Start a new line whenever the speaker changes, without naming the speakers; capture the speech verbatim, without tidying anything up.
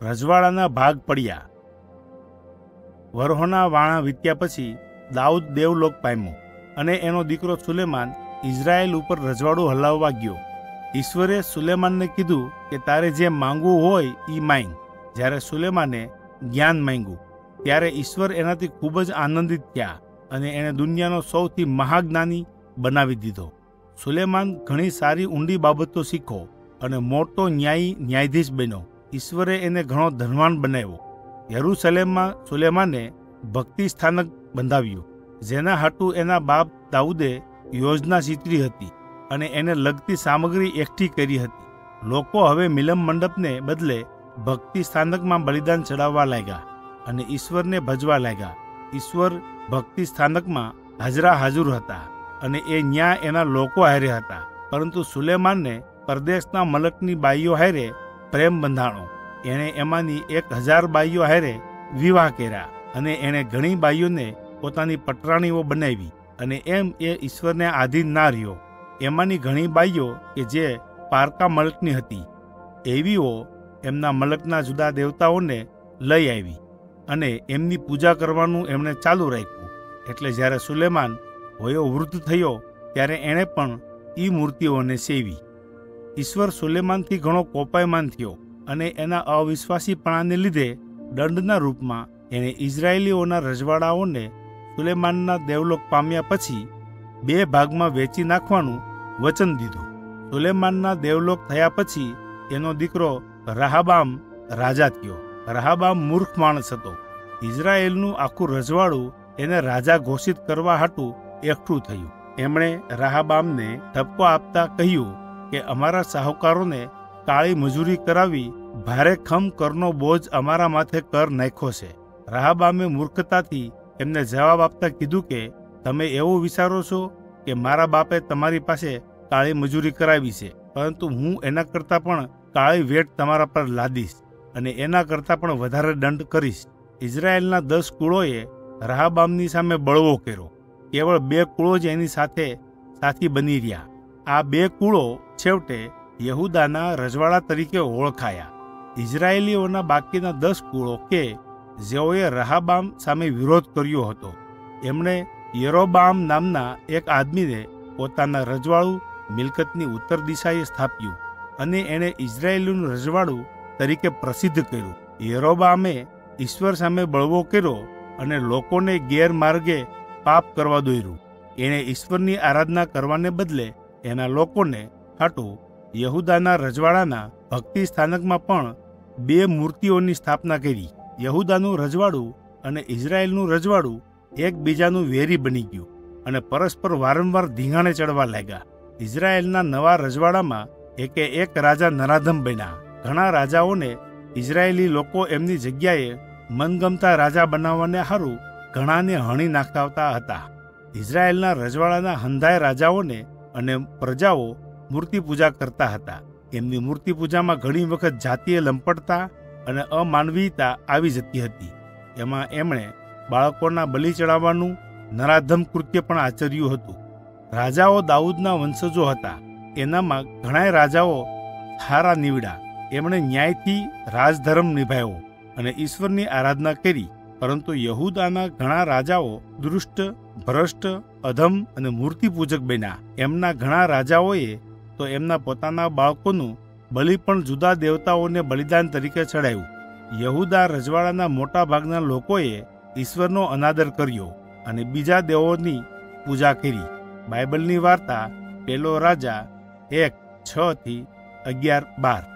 રજવાડાના ભાગ પડ્યા। વરહોના વાણા વીત્યા પછી દાઉદ દેવલોક પામ્યો અને એનો દીકરો સુલેમાન ઇઝરાયેલ ઉપર રજવાડું હલાવવા ગયો। ઈશ્વરે સુલેમાનને કીધું કે તારે જે માંગવું હોય એ માંગ। જ્યારે સુલેમાને જ્ઞાન માંગ્યું ત્યારે ઈશ્વર એનાથી ખૂબ જ આનંદિત થયા અને એણે દુનિયાનો સૌથી મહાજ્ઞાની બનાવી દીધો। સુલેમાન ઘણી સારી ઊંડી બાબતો શીખો અને મોટો ન્યાયી ન્યાયાધીશ બન્યો। ઈશ્વરે એને ઘણો ધનવાન બનાવ્યો। યરૂશલેમમાં સુલેમાને ભક્તિ સ્થાનક બંધાવ્યું, જેના હાટુ એના બાપ દાઉદે યોજના ચિતરી હતી અને એને લગતી સામગ્રી એકઠી કરી હતી। લોકો હવે મિલન મંડપને બદલે ભક્તિ સ્થાનકમાં બલિદાન ચડાવવા લાગ્યા અને ઈશ્વરને ભજવા લાગ્યા। ઈશ્વર ભક્તિ સ્થાનકમાં હાજરા હાજર હતા અને એ ન્યા એના લોકો હારે હતા। પરંતુ સુલેમાનને પરદેશના મલકની બાઈઓ હારે પ્રેમ બંધાણો। એણે એમાંની એક હજાર બાઈઓ હારે વિવાહ કર્યા અને એણે ઘણી બાઈઓને પોતાની પટરાણીઓ બનાવી અને એમ એ ઈશ્વરને આધીન ના રહ્યો। એમાંની ઘણી બાઈઓ કે જે પારકા મલકની હતી, એવીઓ એમના મલકના જુદા દેવતાઓને લઈ આવી અને એમની પૂજા કરવાનું એમણે ચાલુ રાખ્યું। એટલે જ્યારે સુલેમાન વયો વૃદ્ધ થયો ત્યારે એણે પણ એ મૂર્તિઓને સેવી। ઈશ્વર સુલેમાનથી ઘણો કોપાયમાન થયો અને એના અવિશ્વાસીપણાને લીધે દંડના રૂપમાં એણે ઇઝરાયેલીઓના રજવાડાઓને સુલેમાનના દેવલોક પામ્યા પછી બે ભાગમાં વેચી નાખવાનું વચન દીધું। સુલેમાનના દેવલોક થયા પછી એનો દીકરો રાહાબામ રાજા થયો। રાહાબામ મૂર્ખ માણસ હતો। ઇઝરાયેલનું આખું રજવાડું એને રાજા ઘોષિત કરવા હાટું એકઠું થયું। એમણે રાહાબામને ઠપકો આપતા કહ્યું કે અમારા શાહુકારોને કાળી મજૂરી કરાવી ભારે ખમ કરનો બોજ અમારા માથે કર નાખ્યો છે। રાહાબામે મૂર્ખતાથી એમને જવાબ આપતા કીધું કે તમે એવું વિચારો છો કે મારા બાપે તમારી પાસે કાળી મજૂરી કરાવી છે, પરંતુ હું એના કરતાં પણ કાળી વેટ તમારા પર લાદીશ અને એના કરતાં પણ વધારે દંડ કરીશ। ઇઝરાયેલના દસ કુળોએ રાહાબામની સામે બળવો કર્યો। કેવળ બે કુળો જ એની સાથે સાથી બની રહ્યા। આ બે કુળો છેવટે યહૂદાના રજવાડા તરીકે ઓળખાયા। ઇઝરાયેલીઓના બાકીના દસ કુળો કે જેઓએ રાહાબામ સામે વિરોધ કર્યો હતો, એમણે યરોબામ નામના એક આદમીને પોતાના રજવાડું મિલકતની ઉત્તર દિશાએ સ્થાપ્યું અને એણે ઇઝરાયેલનું રજવાડું તરીકે પ્રસિદ્ધ કર્યું। યરોબામે ઈશ્વર સામે બળવો કર્યો અને લોકોને ગેરમાર્ગે પાપ કરવા દોર્યું। એણે ઈશ્વરની આરાધના કરવાને બદલે એના લોકોને હાટું યહૂદાના રજવાડાના ભક્તિ સ્થાનકમાં પણ બે મૂર્તિઓની સ્થાપના કરી। યહૂદાનું રજવાડું અને ઇઝરાયેલનું રજવાડું એકબીજાનું વેરી બની ગયું અને પરસ્પર વારંવાર ધીંગાણે ચડવા લાગ્યા। ઇઝરાયેલના નવા રજવાડામાં એકે એક રાજા નરાધમ બન્યા। ઘણા રાજાઓને ઇઝરાયેલી લોકો એમની જગ્યાએ મનગમતા રાજા બનાવવાને હારું ઘણાને હણી નાખાવતા હતા। ઇઝરાયેલના રજવાડાના હંધાય રાજાઓને અને પ્રજાઓ મૂર્તિ પૂજા કરતા હતા। એમની મૂર્તિ પૂજામાં ઘણી વખત જાતીય લંપટતા અને અમાનવીયતા આવી જતી હતી। એમાં એમણે બાળકોના બલિ ચડાવવાનું નરાધમ કૃત્ય પણ આચર્યું હતું। રાજાઓ દાઉદના વંશજો હતા। એનામાં ઘણા રાજાઓ સારા નીવડ્યા। એમણે ન્યાયથી રાજધર્મ નિભાવ્યો અને ઈશ્વરની આરાધના કરી। પરંતુ યહૂદાના ઘણા રાજાઓ દુષ્ટ, ભ્રષ્ટ, અધમ અને મૂર્તિપૂજક બન્યા। એમના ઘણા રાજાઓએ તો એમના પોતાના બાળકોનું બલિ પણ જુદા દેવતાઓને બલિદાન તરીકે ચડાવ્યું। યહૂદા રજવાડાના મોટા ભાગના લોકોએ ઈશ્વરનો અનાદર કર્યો અને બીજા દેવોની પૂજા કરી। બાઇબલની વાર્તા પહેલો રાજા એક છ થી અગિયાર બાર।